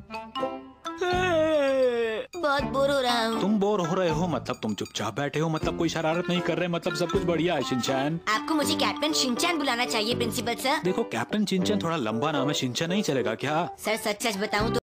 बहुत बोर हो रहा हूँ। तुम बोर हो रहे हो मतलब तुम चुपचाप बैठे हो, मतलब कोई शरारत नहीं कर रहे, मतलब सब कुछ बढ़िया है शिनचैन। आपको मुझे कैप्टन शिनचैन बुलाना चाहिए प्रिंसिपल सर। देखो कैप्टन शिनचैन थोड़ा लंबा नाम है, शिनचैन नहीं चलेगा क्या? सर सच सच बताऊँ तो